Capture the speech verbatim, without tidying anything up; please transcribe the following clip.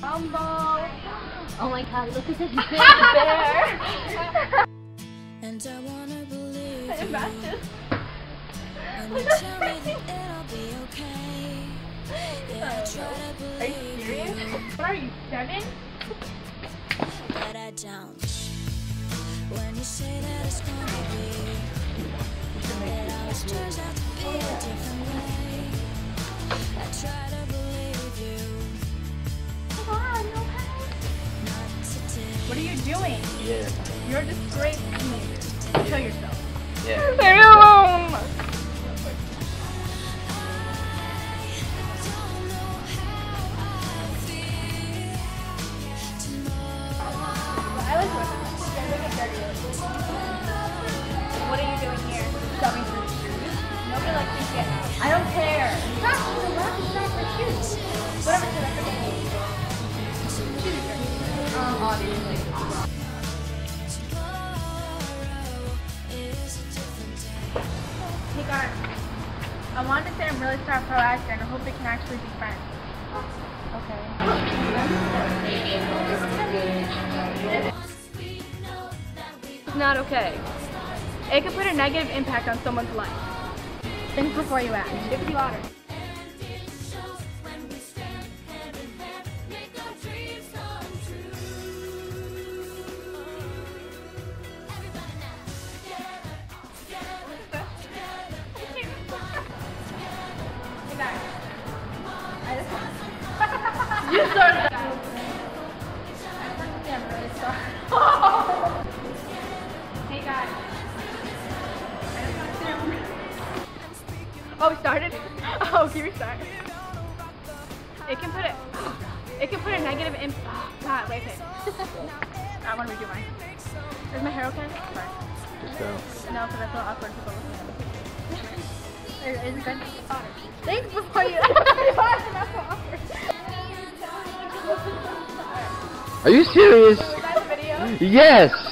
Rumble. Oh my god, look at this big bear. And I wanna believe I imagine. when you tell me that it'll be okay. Yeah, I try to believe. Are you serious? What are you, seven? But I don't. When you say that it's gonna be, it always turns out to be a different way. I try to believe you. Come on, you okay? Not today. What are you doing? Yeah. You're a disgrace to me. Kill yourself. Yeah. Leave me alone. I like women. What are you doing here? Shoving through shoes? Nobody likes to get out. I don't care. Stop. You're allowed to shop for shoes. Whatever should I forget? Shoes. Um, obviously. Hey guys, I wanted to say I'm really sorry for last year and I hope we can actually be friends. Okay. It's not okay. It could put a negative impact on someone's life. Think before you act. Give me water. You started that. I'm really sorry. Hey guys. I just want to Oh, we started? Oh, can we start? It can put it. It can put a negative impact. Oh, God, wait, wait. I want to redo mine. Is my hair okay? Sorry. Just go. No, because I feel awkward people looking at me. Is it good? Thanks before you. Are you serious? Was that a video? Yes!